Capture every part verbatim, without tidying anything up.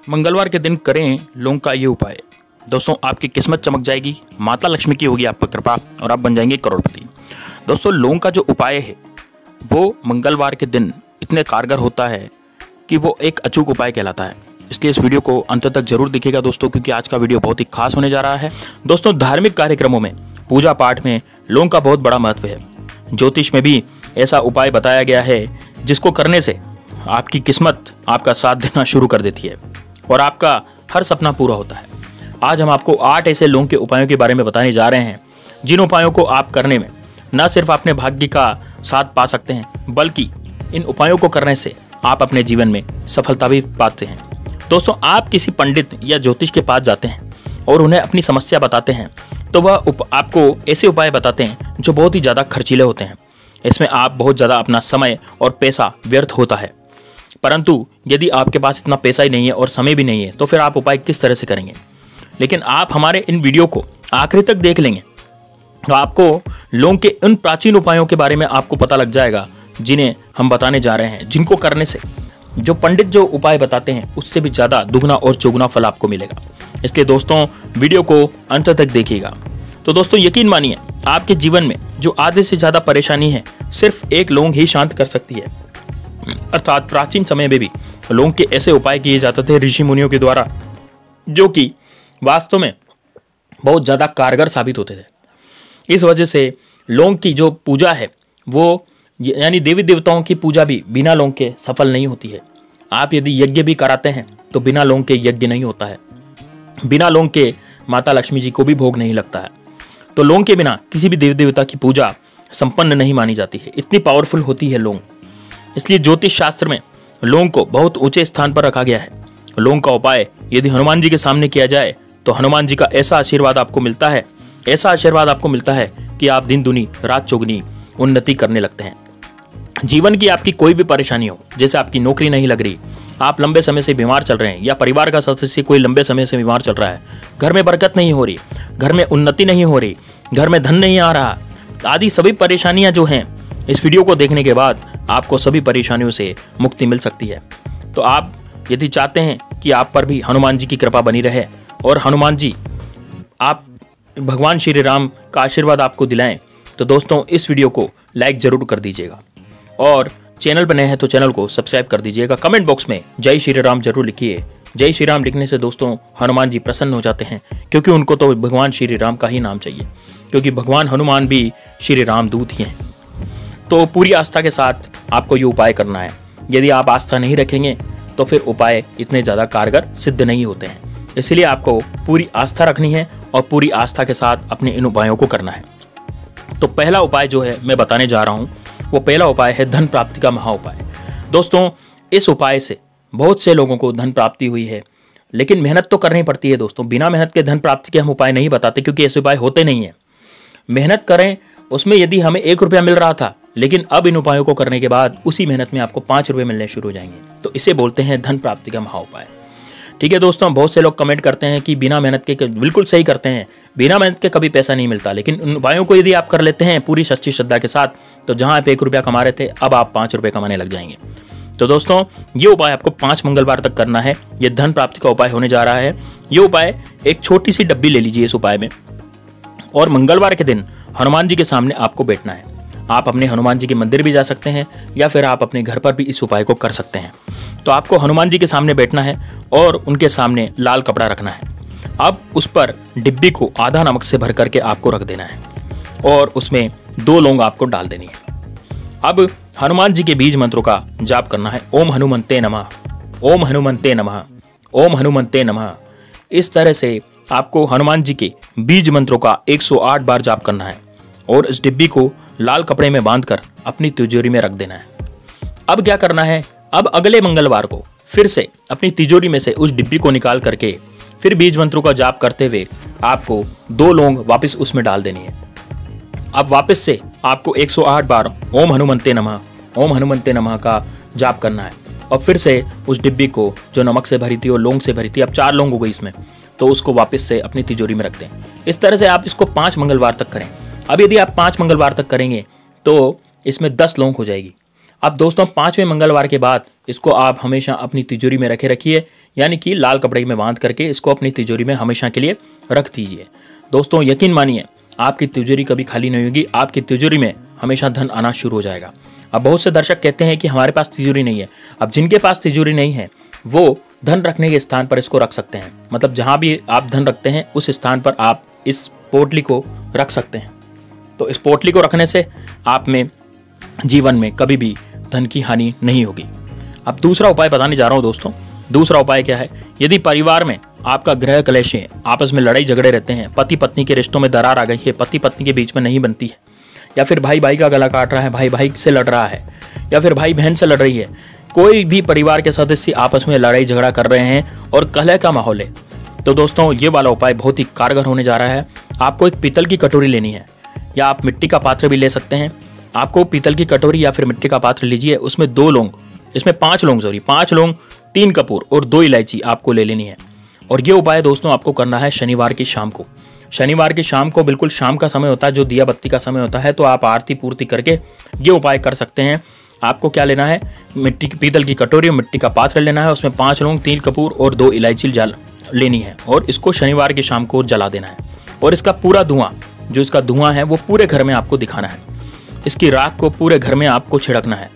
मंगलवार के दिन करें लौंग का ये उपाय। दोस्तों, आपकी किस्मत चमक जाएगी, माता लक्ष्मी की होगी आप पर कृपा और आप बन जाएंगे करोड़पति। दोस्तों, लौंग का जो उपाय है वो मंगलवार के दिन इतने कारगर होता है कि वो एक अचूक उपाय कहलाता है। इसलिए इस वीडियो को अंत तक जरूर देखिएगा दोस्तों, क्योंकि आज का वीडियो बहुत ही खास होने जा रहा है। दोस्तों, धार्मिक कार्यक्रमों में, पूजा पाठ में लौंग का बहुत बड़ा महत्व है। ज्योतिष में भी ऐसा उपाय बताया गया है जिसको करने से आपकी किस्मत आपका साथ देना शुरू कर देती है और आपका हर सपना पूरा होता है। आज हम आपको आठ ऐसे लौंग के उपायों के बारे में बताने जा रहे हैं जिन उपायों को आप करने में न सिर्फ अपने भाग्य का साथ पा सकते हैं, बल्कि इन उपायों को करने से आप अपने जीवन में सफलता भी पाते हैं। दोस्तों, आप किसी पंडित या ज्योतिष के पास जाते हैं और उन्हें अपनी समस्या बताते हैं तो वह आपको ऐसे उपाय बताते हैं जो बहुत ही ज़्यादा खर्चीले होते हैं। इसमें आप बहुत ज़्यादा अपना समय और पैसा व्यर्थ होता है। परंतु यदि आपके पास इतना पैसा ही नहीं है और समय भी नहीं है तो फिर आप उपाय किस तरह से करेंगे। लेकिन आप हमारे इन वीडियो को आखिर तक देख लेंगे तो आपको लौंग के उन प्राचीन उपायों के बारे में आपको पता लग जाएगा जिन्हें हम बताने जा रहे हैं, जिनको करने से जो पंडित जो उपाय बताते हैं उससे भी ज़्यादा दुगना और चौगुना फल आपको मिलेगा। इसलिए दोस्तों, वीडियो को अंत तक देखिएगा। तो दोस्तों, यकीन मानिए, आपके जीवन में जो आधे से ज़्यादा परेशानी है सिर्फ एक लौंग ही शांत कर सकती है। अर्थात प्राचीन समय में भी लौंग के ऐसे उपाय किए जाते थे ऋषि मुनियों के द्वारा, जो कि वास्तव में बहुत ज़्यादा कारगर साबित होते थे। इस वजह से लौंग की जो पूजा है वो, यानी देवी देवताओं की पूजा भी बिना लौंग के सफल नहीं होती है। आप यदि यज्ञ भी कराते हैं तो बिना लौंग के यज्ञ नहीं होता है। बिना लौंग के माता लक्ष्मी जी को भी भोग नहीं लगता है। तो लौंग के बिना किसी भी देवी देवता की पूजा संपन्न नहीं मानी जाती है। इतनी पावरफुल होती है लौंग। इसलिए ज्योतिष शास्त्र में लौंग को बहुत ऊंचे स्थान पर रखा गया है। लौंग का उपाय यदि हनुमान जी के सामने किया जाए तो हनुमान जी का ऐसा आशीर्वाद आपको मिलता है, ऐसा आशीर्वाद आपको मिलता है कि आप दिन दुनी रात चौगुनी उन्नति करने लगते हैं। जीवन की आपकी कोई भी परेशानी हो, जैसे आपकी नौकरी नहीं लग रही, आप लंबे समय से बीमार चल रहे हैं, या परिवार का सदस्य कोई लंबे समय से बीमार चल रहा है, घर में बरकत नहीं हो रही, घर में उन्नति नहीं हो रही, घर में धन नहीं आ रहा, आदि सभी परेशानियां जो हैं, इस वीडियो को देखने के बाद आपको सभी परेशानियों से मुक्ति मिल सकती है। तो आप यदि चाहते हैं कि आप पर भी हनुमान जी की कृपा बनी रहे और हनुमान जी आप भगवान श्री राम का आशीर्वाद आपको दिलाएं, तो दोस्तों इस वीडियो को लाइक जरूर कर दीजिएगा और चैनल पर नए हैं तो चैनल को सब्सक्राइब कर दीजिएगा। कमेंट बॉक्स में जय श्री राम जरूर लिखिए। जय श्री राम लिखने से दोस्तों हनुमान जी प्रसन्न हो जाते हैं, क्योंकि उनको तो भगवान श्री राम का ही नाम चाहिए, क्योंकि भगवान हनुमान भी श्री राम दूत ही हैं। तो पूरी आस्था के साथ आपको ये उपाय करना है। यदि आप आस्था नहीं रखेंगे तो फिर उपाय इतने ज़्यादा कारगर सिद्ध नहीं होते हैं। इसलिए आपको पूरी आस्था रखनी है और पूरी आस्था के साथ अपने इन उपायों को करना है। तो पहला उपाय जो है मैं बताने जा रहा हूँ, वो पहला उपाय है धन प्राप्ति का महा उपाय। दोस्तों, इस उपाय से बहुत से लोगों को धन प्राप्ति हुई है, लेकिन मेहनत तो करनी पड़ती है दोस्तों। बिना मेहनत के धन प्राप्ति के हम उपाय नहीं बताते, क्योंकि ऐसे उपाय होते नहीं हैं। मेहनत करें, उसमें यदि हमें एक रुपया मिल रहा था, लेकिन अब इन उपायों को करने के बाद उसी मेहनत में आपको पाँच रुपये मिलने शुरू हो जाएंगे, तो इसे बोलते हैं धन प्राप्ति का महा उपाय। ठीक है दोस्तों, बहुत से लोग कमेंट करते हैं कि बिना मेहनत के, बिल्कुल सही करते हैं, बिना मेहनत के कभी पैसा नहीं मिलता। लेकिन उन उपायों को यदि आप कर लेते हैं पूरी सच्ची श्रद्धा के साथ, तो जहां आप एक रुपया कमा रहे थे, अब आप पाँच रुपये कमाने लग जाएंगे। तो दोस्तों, ये उपाय आपको पाँच मंगलवार तक करना है। ये धन प्राप्ति का उपाय होने जा रहा है। ये उपाय, एक छोटी सी डब्बी ले लीजिए इस उपाय में, और मंगलवार के दिन हनुमान जी के सामने आपको बैठना है। आप अपने हनुमान जी के मंदिर भी जा सकते हैं, या फिर आप अपने घर पर भी इस उपाय को कर सकते हैं। तो आपको हनुमान जी के सामने बैठना है और उनके सामने लाल कपड़ा रखना है। अब उस पर डिब्बी को आधा नमक से भर करके आपको रख देना है और उसमें दो लौंग आपको डाल देनी है। अब हनुमान जी के बीज मंत्रों का जाप करना है। ओम हनुमंते नमः, ओम हनुमंते नमः, ओम हनुमंते नमः। इस तरह से आपको हनुमान जी के बीज मंत्रों का एक सौ आठ बार जाप करना है और इस डिब्बी को लाल कपड़े में बांधकर अपनी तिजोरी में रख देना है। अब क्या करना है, अब अगले मंगलवार को फिर से अपनी तिजोरी में से उस डिब्बी को निकाल करके फिर बीज मंत्रों का जाप करते हुए आपको दो लौंग वापस उसमें डाल देनी है। अब वापस से आपको एक सौ आठ बार ओम हनुमंते नमः, ओम हनुमंते नमः का जाप करना है और फिर से उस डिब्बी को जो नमक से भरी थी और लौंग से भरी थी, अब चार लौंग हो गई इसमें, तो उसको वापस से अपनी तिजोरी में रख दें। इस तरह से आप इसको पाँच मंगलवार तक करें। अब यदि आप पाँच मंगलवार तक करेंगे तो इसमें दस लौंग हो जाएगी। अब दोस्तों पाँचवें मंगलवार के बाद इसको आप हमेशा अपनी तिजोरी में रखे रखिए, यानी कि लाल कपड़े में बांध करके इसको अपनी तिजोरी में हमेशा के लिए रख दीजिए। दोस्तों यकीन मानिए आपकी तिजोरी कभी खाली नहीं होगी, आपकी तिजोरी में हमेशा धन आना शुरू हो जाएगा। अब बहुत से दर्शक कहते हैं कि हमारे पास तिजोरी नहीं है। अब जिनके पास तिजोरी नहीं है वो धन रखने के स्थान पर इसको रख सकते हैं, मतलब जहां भी आप धन रखते हैं उस स्थान पर आप इस पोटली को रख सकते हैं। तो इस पोटली को रखने से आप में जीवन में कभी भी धन की हानि नहीं होगी। अब दूसरा उपाय बताने जा रहा हूं दोस्तों। दूसरा उपाय क्या है? यदि परिवार में आपका गृह कलेश है, आपस में लड़ाई झगड़े रहते हैं, पति पत्नी के रिश्तों में दरार आ गई है, पति पत्नी के बीच में नहीं बनती है, या फिर भाई भाई का गला काट रहा है, भाई भाई से लड़ रहा है, या फिर भाई बहन से लड़ रही है, कोई भी परिवार के सदस्य आपस में लड़ाई झगड़ा कर रहे हैं और कलह का माहौल है, तो दोस्तों ये वाला उपाय बहुत ही कारगर होने जा रहा है। आपको एक पीतल की कटोरी लेनी है, या आप मिट्टी का पात्र भी ले सकते हैं। आपको पीतल की कटोरी या फिर मिट्टी का पात्र लीजिए, उसमें दो लौंग, इसमें पांच लौंग सॉरी पांच लौंग, तीन कपूर और दो इलायची आपको ले लेनी है। और ये उपाय दोस्तों आपको करना है शनिवार की शाम को। शनिवार की शाम को बिल्कुल शाम का समय होता है, जो दिया बत्ती का समय होता है, तो आप आरती पूर्ति करके ये उपाय कर सकते हैं। आपको क्या लेना है? मिट्टी की पीतल की कटोरी, मिट्टी का पात्र लेना है, उसमें पांच लौंग, तीन कपूर और दो इलायची जल लेनी है और इसको शनिवार की शाम को जला देना है। और इसका पूरा धुआं, जो इसका धुआं है वो पूरे घर में आपको दिखाना है। इसकी राख को पूरे घर में आपको छिड़कना है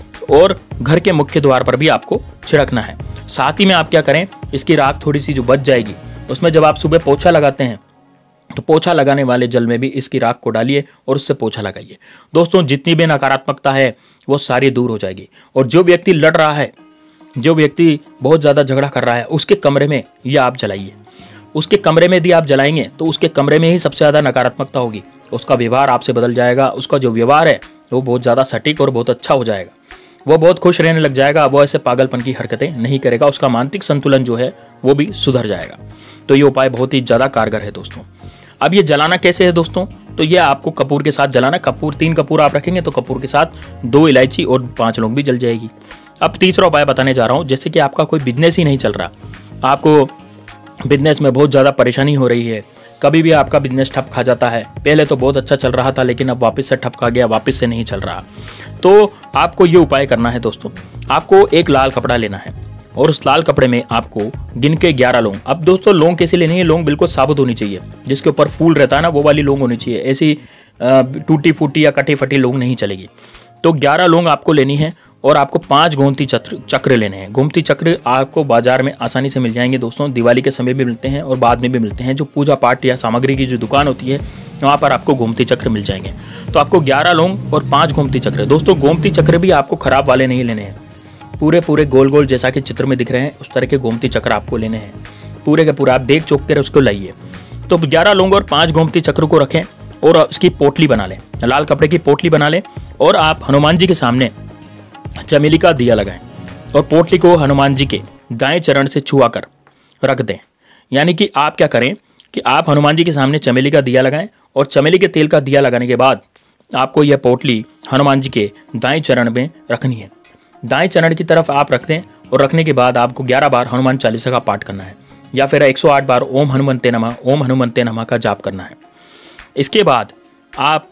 और घर के मुख्य द्वार पर भी आपको छिड़कना है। साथ ही में आप क्या करें, इसकी राख थोड़ी सी जो बच जाएगी उसमें जब आप सुबह पोछा लगाते हैं तो पोछा लगाने वाले जल में भी इसकी राख को डालिए और उससे पोछा लगाइए। दोस्तों जितनी भी नकारात्मकता है वो सारी दूर हो जाएगी। और जो व्यक्ति लड़ रहा है, जो व्यक्ति बहुत ज़्यादा झगड़ा कर रहा है, उसके कमरे में ये आप जलाइए। उसके कमरे में यदि आप जलाएंगे तो उसके कमरे में ही सबसे ज़्यादा नकारात्मकता होगी, उसका व्यवहार आपसे बदल जाएगा। उसका जो व्यवहार है वो बहुत ज़्यादा सटीक और बहुत अच्छा हो जाएगा, वो बहुत खुश रहने लग जाएगा, वो ऐसे पागलपन की हरकतें नहीं करेगा, उसका मानसिक संतुलन जो है वो भी सुधर जाएगा। तो ये उपाय बहुत ही ज़्यादा कारगर है दोस्तों। अब ये जलाना कैसे है दोस्तों? तो ये आपको कपूर के साथ जलाना। कपूर, तीन कपूर आप रखेंगे तो कपूर के साथ दो इलायची और पांच लौंग भी जल जाएगी। अब तीसरा उपाय बताने जा रहा हूँ। जैसे कि आपका कोई बिजनेस ही नहीं चल रहा, आपको बिजनेस में बहुत ज़्यादा परेशानी हो रही है, कभी भी आपका बिजनेस ठप खा जाता है, पहले तो बहुत अच्छा चल रहा था लेकिन अब वापस से ठप खा गया, वापस से नहीं चल रहा, तो आपको ये उपाय करना है दोस्तों। आपको एक लाल कपड़ा लेना है और उस लाल कपड़े में आपको गिन के ग्यारह लौंग, अब दोस्तों लौंग कैसे लेनी है? लौंग बिल्कुल साबुत होनी चाहिए, जिसके ऊपर फूल रहता है ना, वो वाली लौंग होनी चाहिए। ऐसी टूटी फूटी या कटी फटी लौंग नहीं चलेगी। तो ग्यारह लौंग आपको लेनी है और आपको पांच गोमती चक्र चक्र लेने हैं। गोमती चक्र आपको बाजार में आसानी से मिल जाएंगे दोस्तों, दिवाली के समय भी मिलते हैं और बाद में भी मिलते हैं। जो पूजा पाठ या सामग्री की जो दुकान होती है वहाँ पर आपको गोमती चक्र मिल जाएंगे। तो आपको ग्यारह लौंग और पांच गोमती चक्र, दोस्तों गोमती चक्र भी आपको खराब वाले नहीं लेने हैं, पूरे पूरे गोल गोल जैसा कि चित्र में दिख रहे हैं उस तरह के गोमती चक्र आपको लेने हैं। पूरे के पूरा आप देख चौक कर उसको लाइए। तो ग्यारह लौंग और पांच गोमती चक्र को रखें और इसकी पोटली बना लें, लाल कपड़े की पोटली बना लें और आप हनुमान जी के सामने चमेली का दिया लगाएं और पोटली को हनुमान जी के दाएं चरण से छुआ कर रख दें। यानी कि आप क्या करें कि आप हनुमान जी के सामने चमेली का दिया लगाएं और चमेली के तेल का दिया लगाने के बाद आपको यह पोटली हनुमान जी के दाएं चरण में रखनी है। दाएं चरण की तरफ आप रख दें और रखने के बाद आपको ग्यारह बार हनुमान चालीसा का पाठ करना है या फिर एक सौ आठ बार ओम हनुमंते नमः ओम हनुमंते नमः का जाप करना है। इसके बाद आप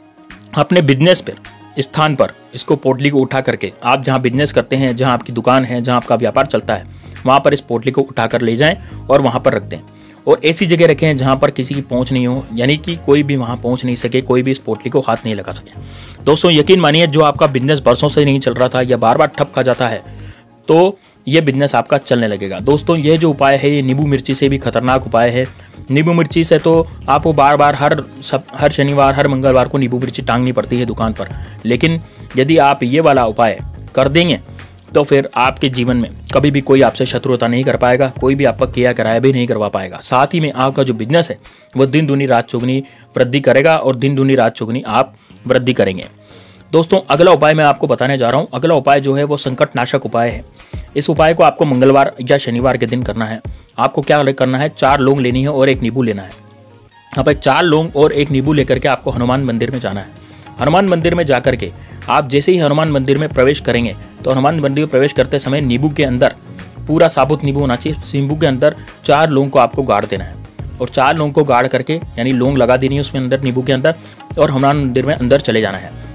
अपने बिजनेस पर स्थान पर इसको पोटली को उठा करके, आप जहां बिजनेस करते हैं, जहां आपकी दुकान है, जहां आपका व्यापार चलता है, वहां पर इस पोटली को उठाकर ले जाएं और वहां पर रख दें। और ऐसी जगह रखें जहां पर किसी की पहुंच नहीं हो, यानी कि कोई भी वहां पहुंच नहीं सके, कोई भी इस पोटली को हाथ नहीं लगा सके। दोस्तों यकीन मानिए, जो आपका बिजनेस बरसों से नहीं चल रहा था या बार बार ठप खा जाता है, तो ये बिजनेस आपका चलने लगेगा। दोस्तों ये जो उपाय है ये नींबू मिर्ची से भी खतरनाक उपाय है। नींबू मिर्ची से तो आपको बार बार हर सब हर शनिवार हर मंगलवार को नींबू मिर्ची टांगनी पड़ती है दुकान पर, लेकिन यदि आप ये वाला उपाय कर देंगे तो फिर आपके जीवन में कभी भी कोई आपसे शत्रुता नहीं कर पाएगा, कोई भी आपका किया कराया भी नहीं करवा पाएगा। साथ ही में आपका जो बिजनेस है वो दिन दूनी रात चौगुनी वृद्धि करेगा और दिन दूनी रात चौगुनी आप वृद्धि करेंगे। दोस्तों अगला उपाय मैं आपको बताने जा रहा हूँ। अगला उपाय जो है वो संकट नाशक उपाय है। इस उपाय को आपको मंगलवार या शनिवार के दिन करना है। आपको क्या करना है, चार लौंग लेनी है और एक नींबू लेना है। अब एक चार लौंग और एक नींबू लेकर के आपको हनुमान मंदिर में जाना है। हनुमान मंदिर में जाकर के आप जैसे ही हनुमान मंदिर में प्रवेश करेंगे तो हनुमान मंदिर में प्रवेश करते समय नींबू के अंदर पूरा साबुत नींबू होना चाहिए। नींबू के अंदर चार लौंग को आपको गाड़ देना है और चार लौंग को गाड़ करके, यानी लौंग लगा देनी है उसमें अंदर नींबू के अंदर, और हनुमान मंदिर में अंदर चले जाना है।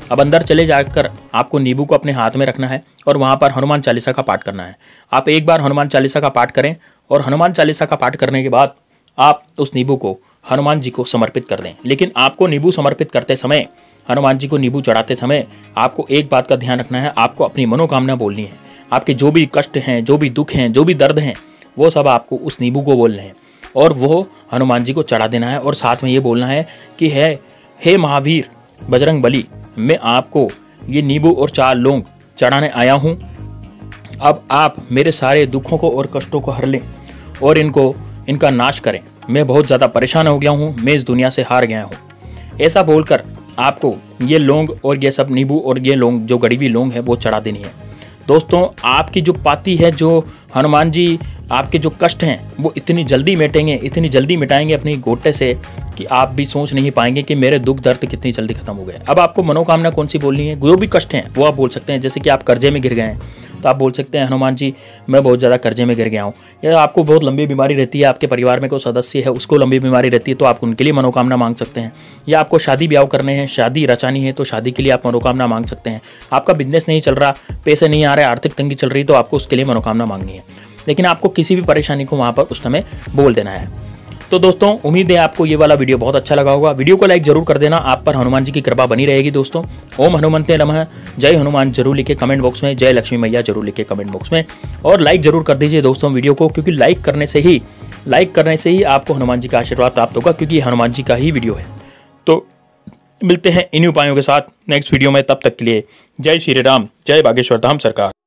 अब अंदर चले जाकर आपको नींबू को अपने हाथ में रखना है और वहाँ पर हनुमान चालीसा का पाठ करना है। आप एक बार हनुमान चालीसा का पाठ करें और हनुमान चालीसा का पाठ करने के बाद आप उस नींबू को हनुमान जी को समर्पित कर दें। लेकिन आपको नींबू समर्पित करते समय, हनुमान जी को नींबू चढ़ाते समय आपको एक बात का ध्यान रखना है, आपको अपनी मनोकामना बोलनी है। आपके जो भी कष्ट हैं, जो भी दुख हैं, जो भी दर्द हैं, वो सब आपको उस नींबू को बोलने हैं और वो हनुमान जी को चढ़ा देना है। और साथ में ये बोलना है कि है हे महावीर बजरंग बली, मैं आपको ये नींबू और चार लौंग चढ़ाने आया हूँ। अब आप मेरे सारे दुखों को और कष्टों को हर लें और इनको इनका नाश करें। मैं बहुत ज़्यादा परेशान हो गया हूँ, मैं इस दुनिया से हार गया हूँ। ऐसा बोलकर आपको ये लौंग और ये सब नींबू और ये लौंग, जो गड़ी हुई लौंग है, वो चढ़ा देनी है। दोस्तों, आपकी जो पाती है, जो हनुमान जी आपके जो कष्ट हैं, वो इतनी जल्दी मिटेंगे, इतनी जल्दी मिटाएंगे अपनी गोटे से कि आप भी सोच नहीं पाएंगे कि मेरे दुख दर्द कितनी जल्दी खत्म हो गए। अब आपको मनोकामना कौन सी बोलनी है? जो भी कष्ट हैं वो आप बोल सकते हैं। जैसे कि आप कर्जे में गिर गए हैं तो आप बोल सकते हैं हनुमान जी, मैं बहुत ज़्यादा कर्जे में गिर गया हूँ। या आपको बहुत लंबी बीमारी रहती है, आपके परिवार में कोई सदस्य है उसको लंबी बीमारी रहती है, तो आप उनके लिए मनोकामना मांग सकते हैं। या आपको शादी ब्याह करने हैं, शादी रचानी है, तो शादी के लिए आप मनोकामना मांग सकते हैं। आपका बिजनेस नहीं चल रहा, पैसे नहीं आ रहे, आर्थिक तंगी चल रही, तो आपको उसके लिए मनोकामना मांगनी है। लेकिन आपको किसी भी परेशानी को वहाँ पर उस समय बोल देना है। तो दोस्तों, उम्मीद है आपको ये वाला वीडियो बहुत अच्छा लगा होगा। वीडियो को लाइक जरूर कर देना, आप पर हनुमान जी की कृपा बनी रहेगी। दोस्तों, ओम हनुमंते नमः, जय हनुमान जरूर लिखे कमेंट बॉक्स में, जय लक्ष्मी मैया जरूर लिखे कमेंट बॉक्स में, और लाइक जरूर कर दीजिए दोस्तों वीडियो को, क्योंकि लाइक करने से ही लाइक करने से ही आपको हनुमान जी का आशीर्वाद प्राप्त होगा, क्योंकि हनुमान जी का ही वीडियो है। तो मिलते हैं इन्हीं उपायों के साथ नेक्स्ट वीडियो में, तब तक के लिए जय श्री राम, जय बागेश्वर धाम सरकार।